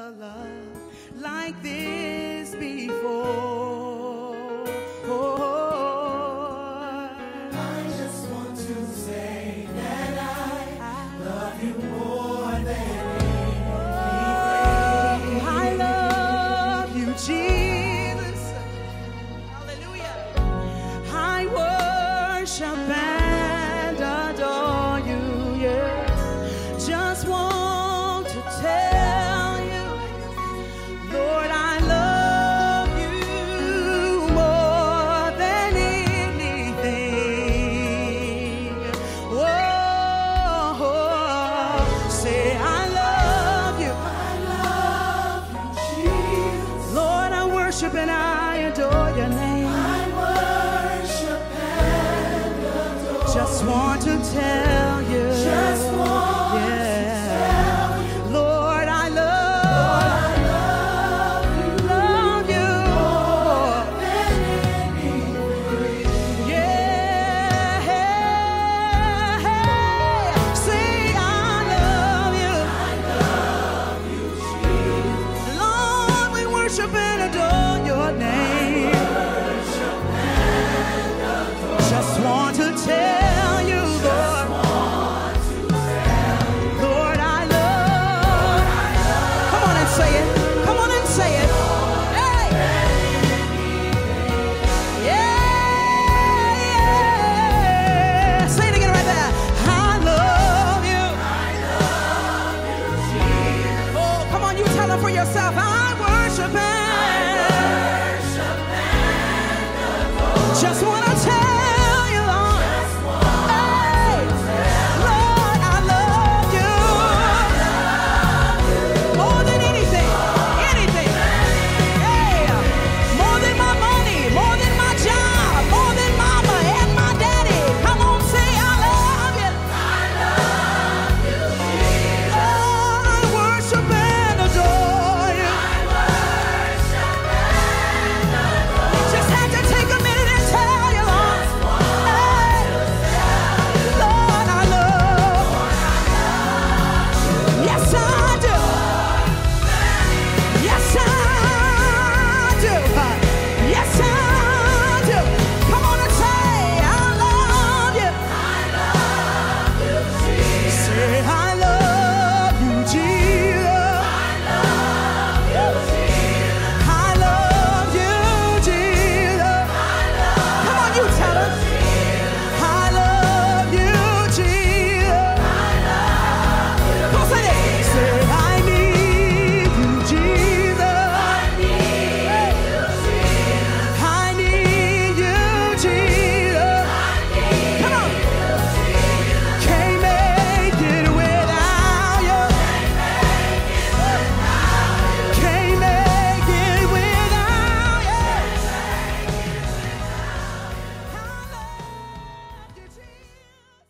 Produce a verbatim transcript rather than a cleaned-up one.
a love like this before. I just want to say that I love you more than anything. I love you, Jesus. Hallelujah. I worship and adore you, yeah. Just want to tell you, Lord, I love you more than anything. Whoa, say I love you. I love you, Jesus. Lord, I worship and I adore your name. I worship and adore. Just want to tell you. Just want Yeah. to tell you. Lord, I love, I love you love you. more than anything. Yeah. Say I love you. I love you, Jesus. Lord, we worship and adore your name. Worship and adore. Just want to tell you, Lord. Want to tell you. Lord, I love. Come on and say it. Come on and say it. Hey. Yeah, yeah. Say it again right there. I love you. I love you, Jesus. Oh, come on, you tell them for yourself. I